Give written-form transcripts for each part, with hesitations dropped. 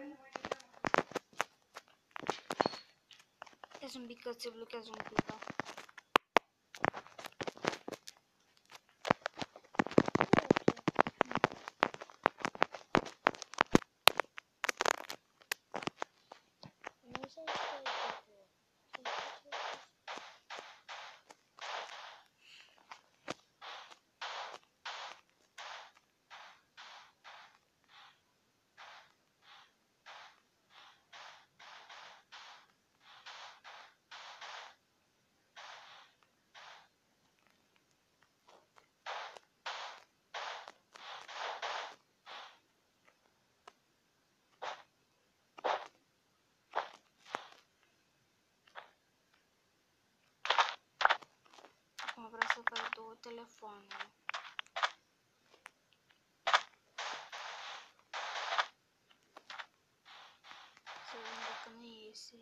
Ia un pic că se blochează un pic, da. Acum vreau să fac 2 telefoane. Să vedem dacă nu iese.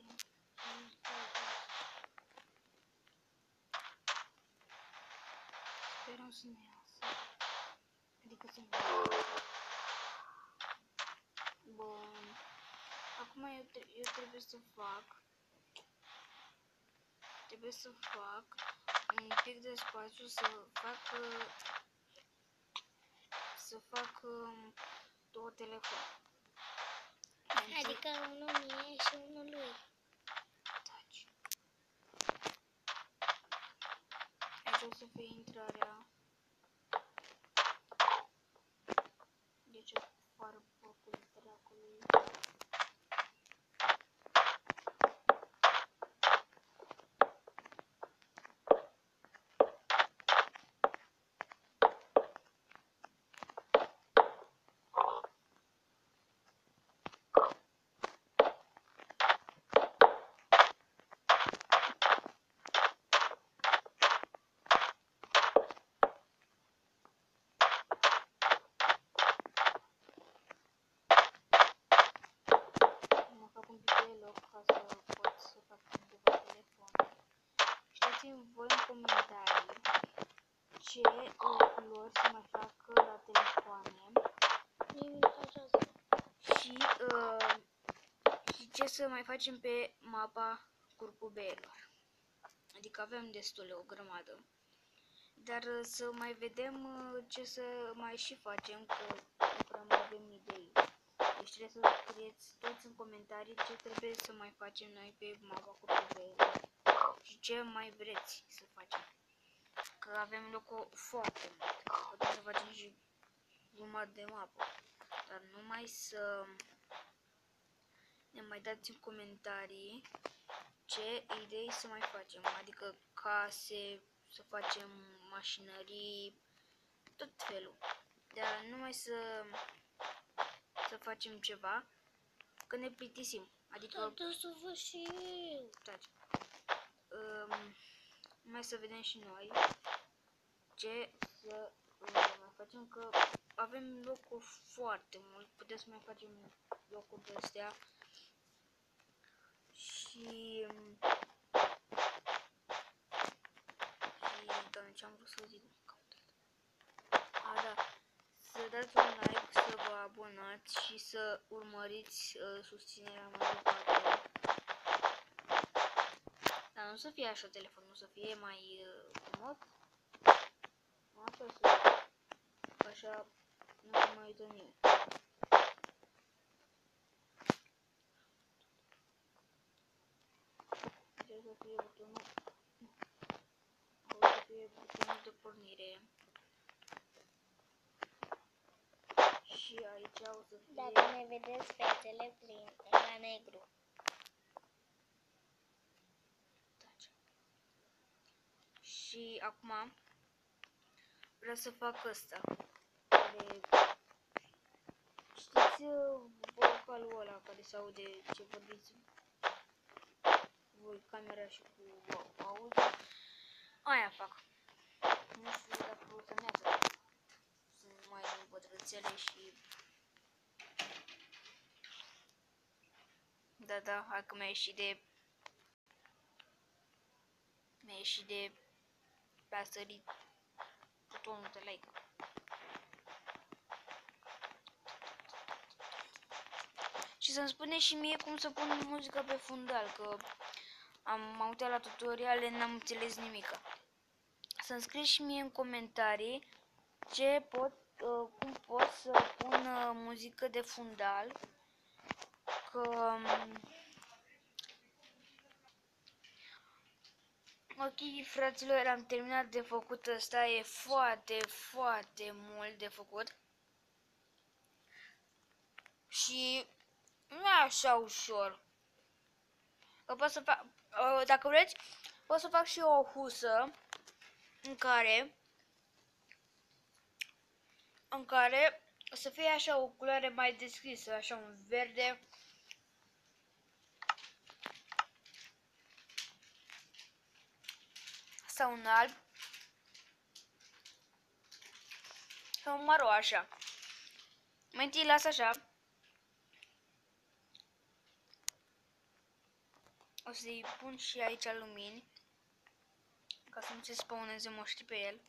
Sperăm să ne iasă. Adică să ne iasă. Bun. Acum eu trebuie să fac un pic de spațiu să fac 2 telefoane. Adică unul mie și unul lui. Taci. Aici o să fie intrarea. Deci afară porcul dracului. Scrieți-mi voi în comentarii ce culori să mai fac la telefoane și ce să mai facem pe mapa curcubeilor. Adică avem destule, o grămadă. Dar să mai vedem ce să mai și facem, că nu prea mai avem idei. Deci trebuie să scrieți toți în comentarii ce trebuie să mai facem noi pe mapa curcubeilor și ce mai vreți să facem. Că avem locul foarte mult. Putem să facem și jumătate de mapă. Dar numai să ne mai dați în comentarii ce idei să mai facem. Adică case, să facem mașinării, tot felul. Dar numai să facem ceva, că ne plictisim. Adică să văd și eu. Numai să vedem și noi ce să mai facem, că avem locuri foarte mult. Putem să mai facem locuri de astea. Și doamne, ce am vrut să zic? Da. Să dați un like, să vă abonați și să urmăriți susținerea mai departe. Dar nu să fie așa telefonul, să fie mai comod. Așa să fie. Așa nu se mai uită nimeni. Trebuie să fie butonul. Trebuie să fie butonul de pornire. Și aici o să fie... Dacă ne vedeți fețele pline la negru. Și acum vreau să fac ăsta. Care... Știți vocalul ăla care se aude ce vorbiți voi, camera și cu audio? Aia fac. Nu știu dacă o să meargă. Sunt mai bătrâțele și... Da, hai că mi-a ieșit de... Pe-a sărit butonul de like. Și Și să-mi spuneți și mie cum să pun muzică pe fundal, că m-am uitat la tutoriale, n-am înțeles nimica. Să-mi scrieți și mie în comentarii cum pot să pun muzică de fundal, că ok, fraților, am terminat de făcut. Ăsta e foarte, foarte mult de făcut. Și nu e așa ușor. Că pot să fac, dacă vreți, pot să fac și o husă în care o să fie așa o culoare mai deschisă, așa un verde. Sau un alb. Sau un maro, așa. Mai întâi las așa. O să-i pun și aici lumini, ca să nu se spawneze moștri pe el.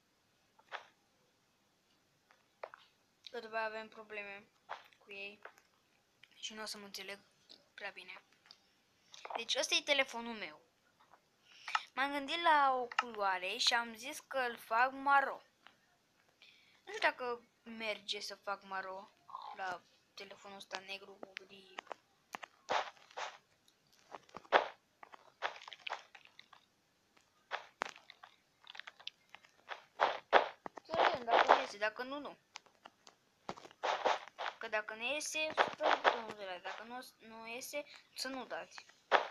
Că după aia avem probleme cu ei și nu o să mă înțeleg prea bine. Deci ăsta e telefonul meu. M-am gândit la o culoare și am zis că îl fac maro. Nu știu dacă merge să fac maro la telefonul ăsta negru cu gri. Să vedem dacă iese, dacă nu, nu. Că dacă nu iese, dați butonul de like. Dacă nu iese, să nu dați.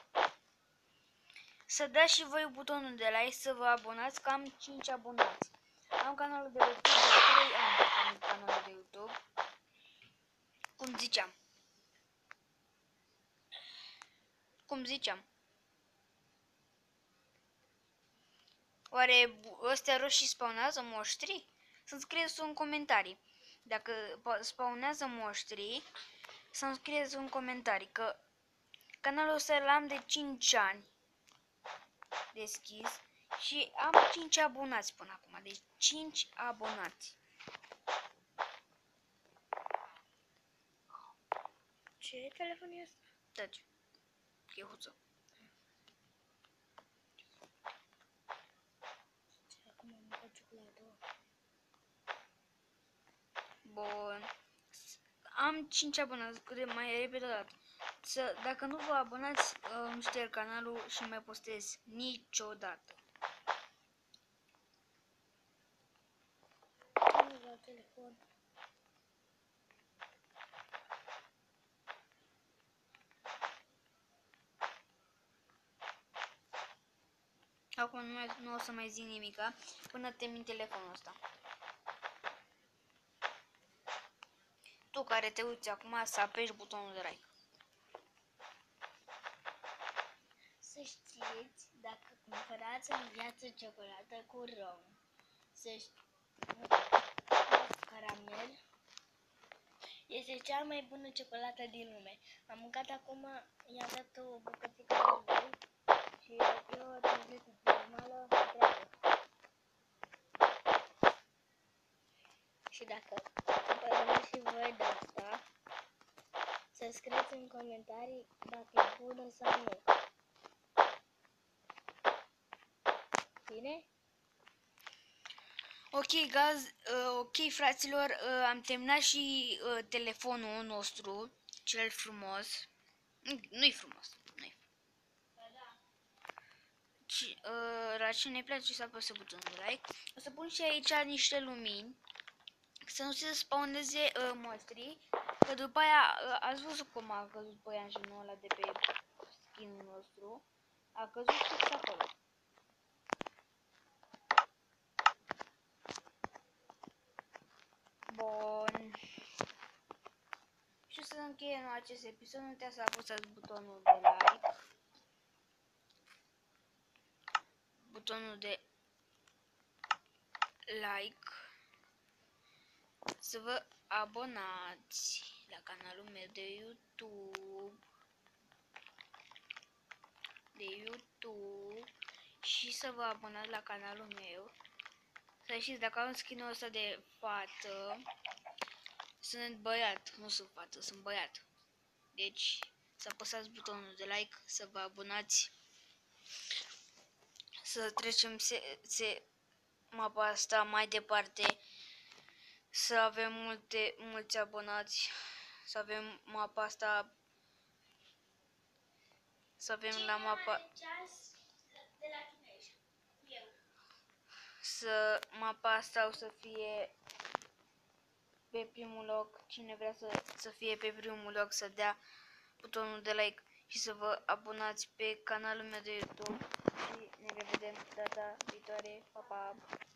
Să dați și voi butonul de like, să vă abonați, că am 5 abonați. Am canalul de YouTube, de 3 ani am canalul de YouTube. Cum ziceam. Oare ăstea roșii spawnează moștri? Să-mi scrieți în comentarii. Dacă spawnează moștri, să-mi scrieți în comentarii, că canalul ăsta l-am de 5 ani deschis și am 5 abonați până acum. Deci 5 abonați. Ce telefon e ăsta? Taci. Chehuță. Acum am mâncat ciocolată. Bun. Am 5 abonați, mai repede o dată. Dacă nu vă abonați, îmi șterg canalul și nu mai postez niciodată. Nu la telefon. Acum nu o să mai zic nimica până termin telefonul ăsta. Tu care te uiți acum, să apeși butonul de like. Să știți, dacă cumpărați în viață ciocolată cu rom, să știți, caramel, este cea mai bună ciocolată din lume. Am mâncat acum, i-am dat o bucățică de voi și eu o tabletă normală întreagă. Și dacă cumpărați și voi de asta, să scrieți în comentarii dacă e bună sau nu. Bine? Ok, fraților, am terminat și telefonul nostru, cel frumos. Nu-i frumos. La cine place să apăsă butonul de like. O să pun și aici niște lumini, să nu se spawneze monstrii, că după aia, ați văzut cum a căzut păianjenul ăla de pe skin-ul nostru. A căzut fix acolo. Bun. Și să încheiem acest episod, nu uitați să apăsați butonul de like. Butonul de like. Să vă abonați la canalul meu de YouTube. Și să vă abonați la canalul meu. Să știți, dacă am skin-ul ăsta de fată, sunt băiat, nu sunt fată, sunt băiat. Deci să apăsați butonul de like, să vă abonați, să trecem mapa asta mai departe, să avem mulți abonați, să avem mapa asta, să avem la mapa, de la tine, eu. să mapa asta o să fie pe primul loc. Cine vrea să fie pe primul loc, să dea butonul de like și să vă abonați pe canalul meu de YouTube și ne revedem data viitoare. Pa, pa!